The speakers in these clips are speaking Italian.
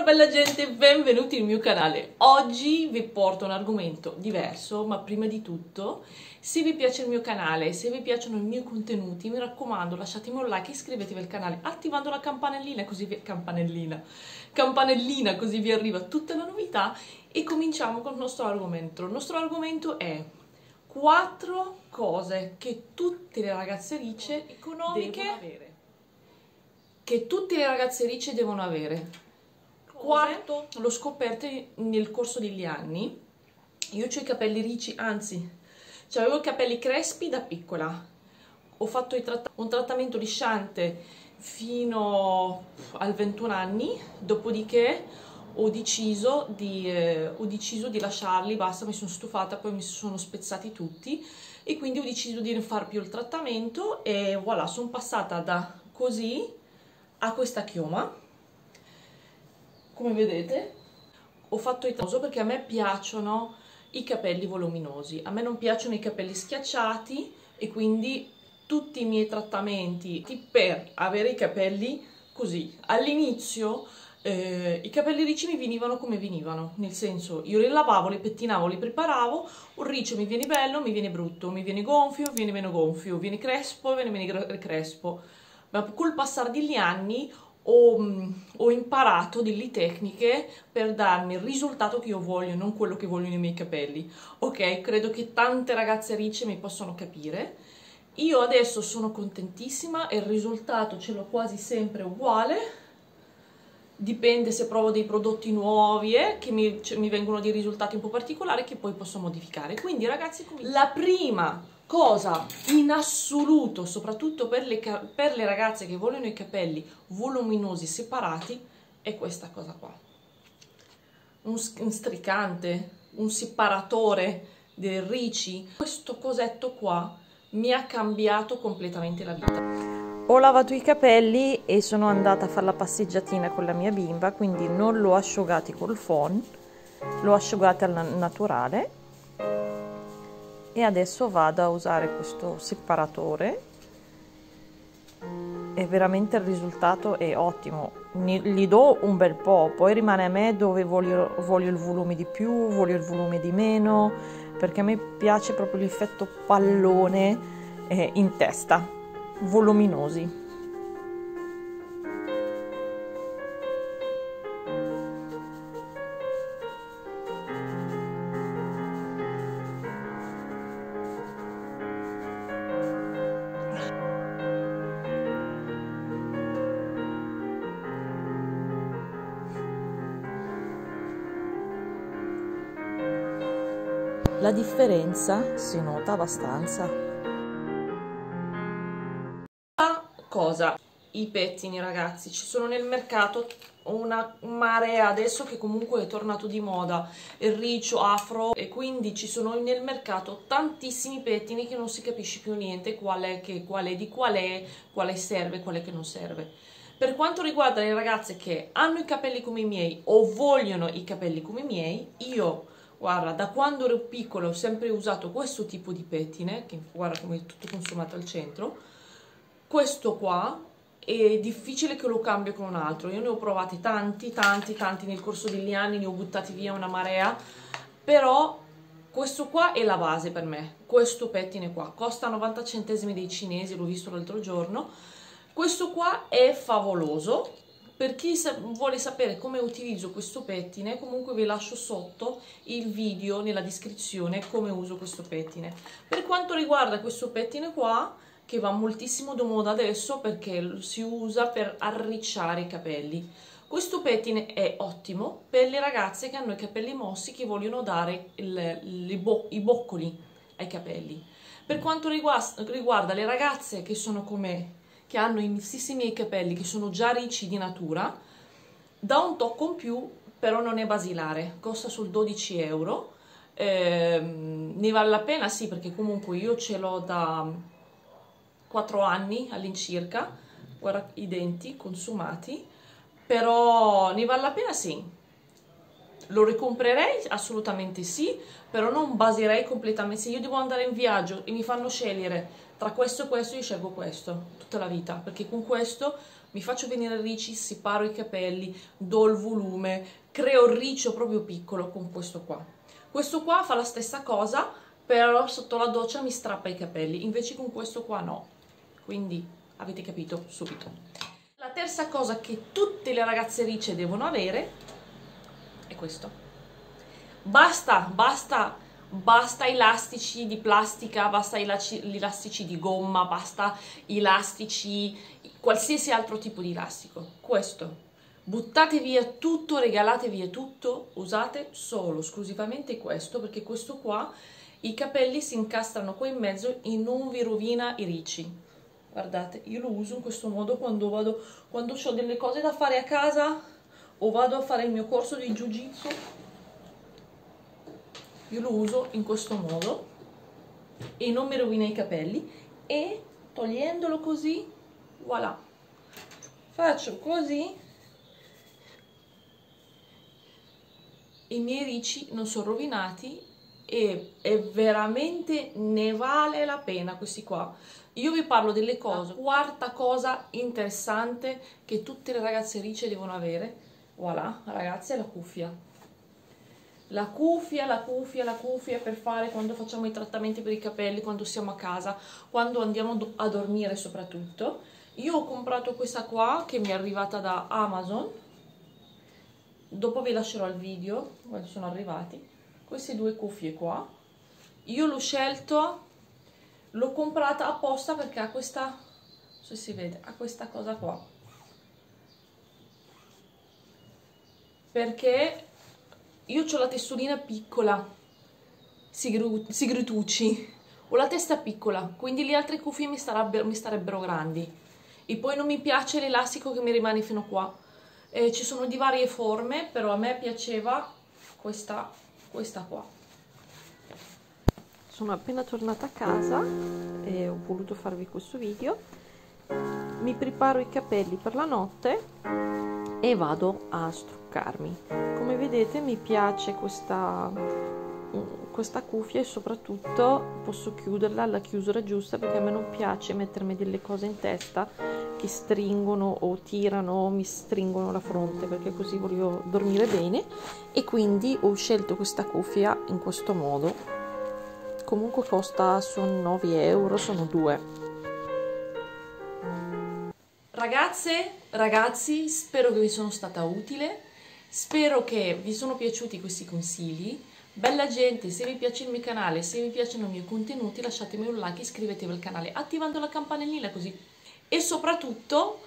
bella gente, benvenuti nel mio canale. Oggi vi porto un argomento diverso, ma prima di tutto, se vi piace il mio canale, se vi piacciono i miei contenuti, mi raccomando lasciatemi un like, iscrivetevi al canale attivando la campanellina così vi arriva tutte le novità e cominciamo con il nostro argomento. Il nostro argomento è 4 cose che tutte le ragazze ricce economiche devono avere. Che tutte le ragazze ricce devono avere. Quarto, l'ho scoperto nel corso degli anni. Io ho i capelli ricci, anzi, avevo i capelli crespi da piccola. Ho fatto un trattamento lisciante fino al 21 anni, dopodiché ho deciso di lasciarli, basta, mi sono stufata, poi mi sono spezzati tutti e quindi ho deciso di non fare più il trattamento e voilà, sono passata da così a questa chioma. Come vedete ho fatto i trattamenti perché a me piacciono i capelli voluminosi, a me non piacciono i capelli schiacciati e quindi tutti i miei trattamenti per avere i capelli così. All'inizio i capelli ricci mi venivano come venivano, nel senso io li lavavo, li pettinavo, li preparavo, un riccio mi viene bello, mi viene brutto, mi viene gonfio, viene meno gonfio, viene crespo, viene meno crespo, ma col passare degli anni ho imparato delle tecniche per darmi il risultato che io voglio, non quello che vogliono i miei capelli. Ok, credo che tante ragazze ricce mi possano capire. Io adesso sono contentissima e il risultato ce l'ho quasi sempre uguale. Dipende se provo dei prodotti nuovi che mi vengono dei risultati un po' particolari che poi posso modificare. Quindi ragazzi, la prima cosa in assoluto, soprattutto per le ragazze che vogliono i capelli voluminosi separati, è questa cosa qua. Un stricante, un separatore dei ricci. Questo cosetto qua mi ha cambiato completamente la vita. Ho lavato i capelli e sono andata a fare la passeggiatina con la mia bimba, quindi non l'ho asciugati col phon, l'ho asciugati al naturale e adesso vado a usare questo separatore e veramente il risultato è ottimo. Gli do un bel po', poi rimane a me dove voglio il volume di più, voglio il volume di meno, perché a me piace proprio l'effetto pallone in testa, voluminosi. La differenza si nota abbastanza. Cosa? I pettini, ragazzi, ci sono nel mercato una marea adesso che comunque è tornato di moda il riccio afro e quindi ci sono nel mercato tantissimi pettini che non si capisce più niente quale serve, quale che non serve. Per quanto riguarda le ragazze che hanno i capelli come i miei o vogliono i capelli come i miei, io guarda, da quando ero piccola ho sempre usato questo tipo di pettine, che guarda come è tutto consumato al centro. Questo qua è difficile che lo cambio con un altro. Io ne ho provati tanti nel corso degli anni, ne ho buttati via una marea, però questo qua è la base per me. Questo pettine qua costa 90 centesimi dei cinesi, l'ho visto l'altro giorno. Questo qua è favoloso. Per chi vuole sapere come utilizzo questo pettine, comunque vi lascio sotto il video nella descrizione come uso questo pettine. Per quanto riguarda questo pettine qua, che va moltissimo di moda adesso perché si usa per arricciare i capelli. Questo pettine è ottimo per le ragazze che hanno i capelli mossi, che vogliono dare i boccoli ai capelli. Per quanto riguarda le ragazze che sono come che hanno i stessi miei capelli, che sono già ricci di natura, dà un tocco in più, però non è basilare, costa sul 12 euro. Ne vale la pena? Sì, perché comunque io ce l'ho da 4 anni all'incirca, guarda i denti consumati, però ne vale la pena? Sì. Lo ricomprerei? Assolutamente sì, però non baserei completamente. Se io devo andare in viaggio e mi fanno scegliere tra questo e questo, io scelgo questo tutta la vita, perché con questo mi faccio venire ricci, separo i capelli, do il volume, creo il riccio proprio piccolo con questo qua. Questo qua fa la stessa cosa, però sotto la doccia mi strappa i capelli, invece con questo qua no. Quindi avete capito subito. La terza cosa che tutte le ragazze ricce devono avere è questo. Basta elastici di plastica, basta elastici di gomma, basta elastici, qualsiasi altro tipo di elastico. Questo. Buttate via tutto, regalate via tutto, usate solo, esclusivamente questo, perché questo qua, i capelli si incastrano qua in mezzo e non vi rovina i ricci. Guardate, io lo uso in questo modo quando ho delle cose da fare a casa o vado a fare il mio corso di jiu-jitsu. Io lo uso in questo modo e non mi rovina i capelli, e togliendolo così, voilà, faccio così, i miei ricci non sono rovinati e veramente ne vale la pena questi qua. Io vi parlo delle cose. La quarta cosa interessante che tutte le ragazze ricce devono avere, voilà ragazzi, è la cuffia. La cuffia per fare quando facciamo i trattamenti per i capelli, quando siamo a casa, quando andiamo a dormire soprattutto. Io ho comprato questa qua che mi è arrivata da Amazon, dopo vi lascerò il video quando sono arrivati. Queste due cuffie qua, io l'ho scelto, l'ho comprata apposta perché ha questa, non so se si vede, ha questa cosa qua, perché io ho la testolina piccola, Sigritucci, ho la testa piccola, quindi le altre cuffie mi starebbero grandi, e poi non mi piace l'elastico che mi rimane fino qua. Ci sono di varie forme, però a me piaceva questa qua. Sono appena tornata a casa e ho voluto farvi questo video. Mi preparo i capelli per la notte e vado a struccarmi. Come vedete mi piace questa cuffia, e soprattutto posso chiuderla alla chiusura giusta, perché a me non piace mettermi delle cose in testa che stringono o tirano o mi stringono la fronte, perché così voglio dormire bene, e quindi ho scelto questa cuffia in questo modo. Comunque costa, sono 9 euro, sono 2. Ragazze, ragazzi, spero che vi sono stata utile, spero che vi sono piaciuti questi consigli. Bella gente, se vi piace il mio canale, se vi piacciono i miei contenuti, lasciatemi un like, iscrivetevi al canale attivando la campanellina, così. E soprattutto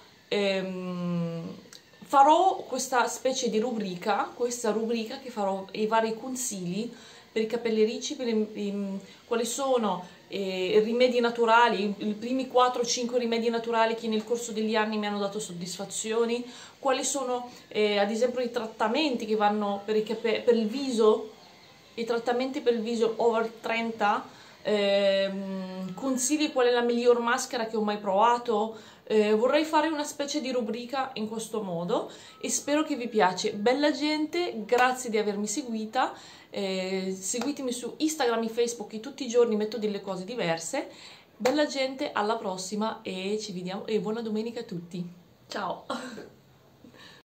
farò questa specie di rubrica, che farò i vari consigli per i capelli ricci, quali sono i rimedi naturali, i primi 4-5 rimedi naturali che nel corso degli anni mi hanno dato soddisfazioni, quali sono ad esempio i trattamenti che vanno per il viso, i trattamenti per il viso over 30, consigli qual è la miglior maschera che ho mai provato. Vorrei fare una specie di rubrica in questo modo e spero che vi piace. Bella gente, grazie di avermi seguita, seguitemi su Instagram e Facebook, che tutti i giorni metto delle cose diverse. Bella gente, alla prossima e ci vediamo, e buona domenica a tutti, ciao!